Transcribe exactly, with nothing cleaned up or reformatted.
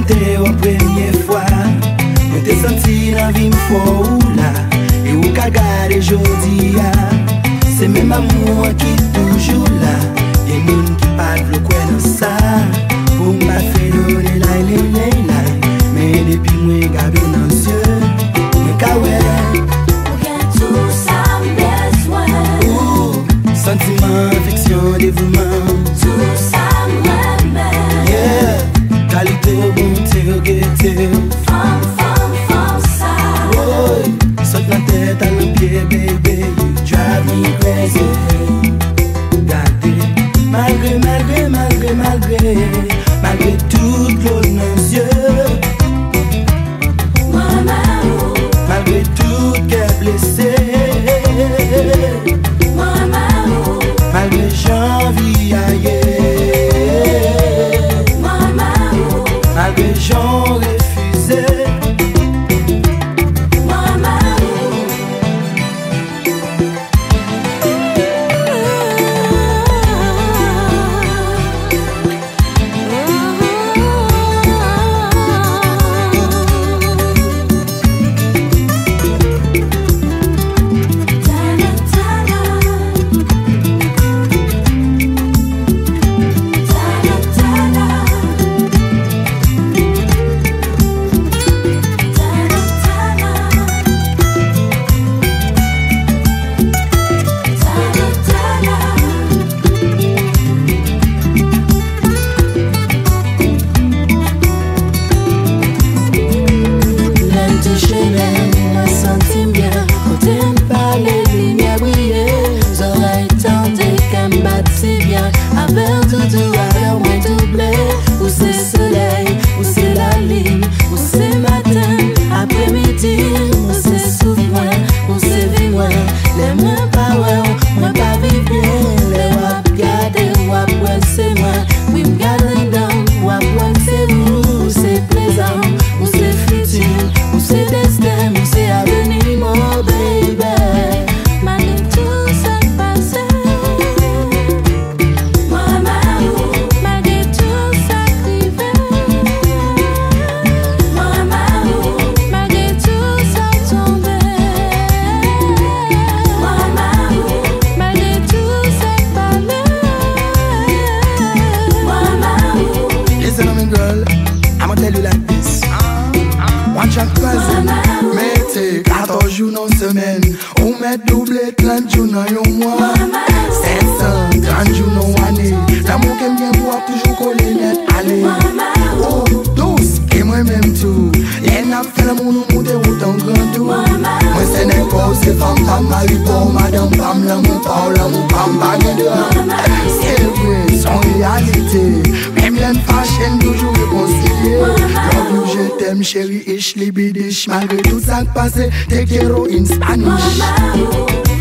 rencontré la première fois, je t'ai senti dans la vie ou là, et où qu'a gardé aujourd'hui, c'est même amour qui est toujours là. Des gens qui parlent le coin dans ça, pour m'a fait donner la la la, mais depuis moi garde dans les yeux, moi kawé. Tout ça besoin. Sentiment, affection, dévouement. Tout ça Renmen. Yeah, qualité, bonté, gaieté. Femme, femme, femme ça. Oh, saute la tête à le pied, baby. You drive me crazy. Gardez, malgré, malgré, malgré, malgré, malgré toute l'eau dans les yeux. Malgré tout cœur blessé. Malgré j'envie ailleurs, malgré j'en refusé. Mettez quatorze jours dans la semaine, ou mettez double trente jours dans un mois. sept cent trente jours dans l'année, l'amour qui vient pour toujours coller net aller. Oh, douce, et moi-même tout. Les nappes fait l'amour nous monter autant grand tout. Moi c'est n'importe c'est femme, femme, mari, pour madame, femme, l'amour, pas l'amour, femme, baguette de c'est vrai, son réalité. Même l'en fashion toujours réconcilié. Love you, je t'aime chérie, ich liebe dich. Malgré tout ça qui passe, te quiero in Spanish.